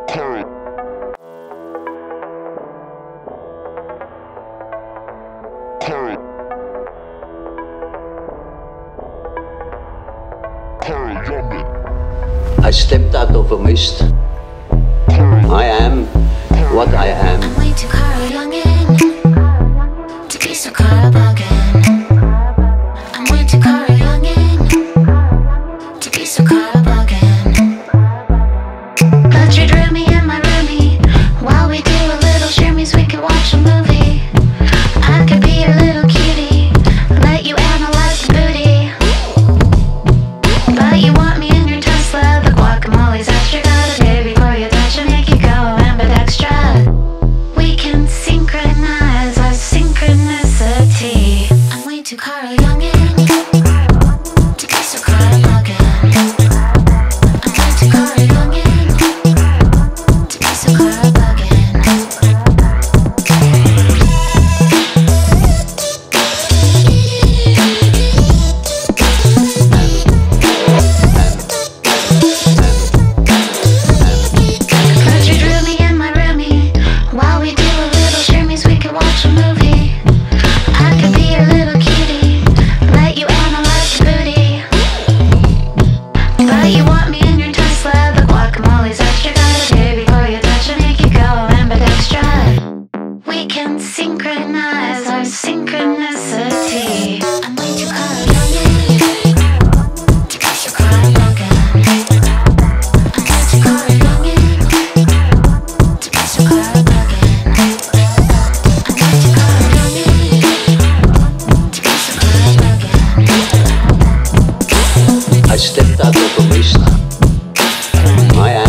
I stepped out of a mist. I am what I am. I'm way too Jung'n to be so caught up again. I'm way too Jung'n to be so caught up again. But you drew me in my roomie. While we do a little shimmies, we could watch a movie. I could be your little cutie, let you analyze the booty. But you want me in your Tesla, the guacamole's extra. Gotta pay before you touch and make you go ambidextra. We can synchronize our synchronicity. I'm way too Jung'n to be so caught up again. I'm way too Jung'n to be so caught up again. But you drew me in my roomie. While we do a little shimmies, we could watch a movie. I could be your little cutie, let you analyze the booty. But you want me in your Tesla, the guacamole's extra. Gotta pay before you touch and make you go ambidextra. We can synchronize our synchronicity. I'm way too Jung'n to be so caught up again. I'm way too Jung'n to be so caught up again. I'm way too Jung'n to be so caught up again. I stepped out of a mist. I am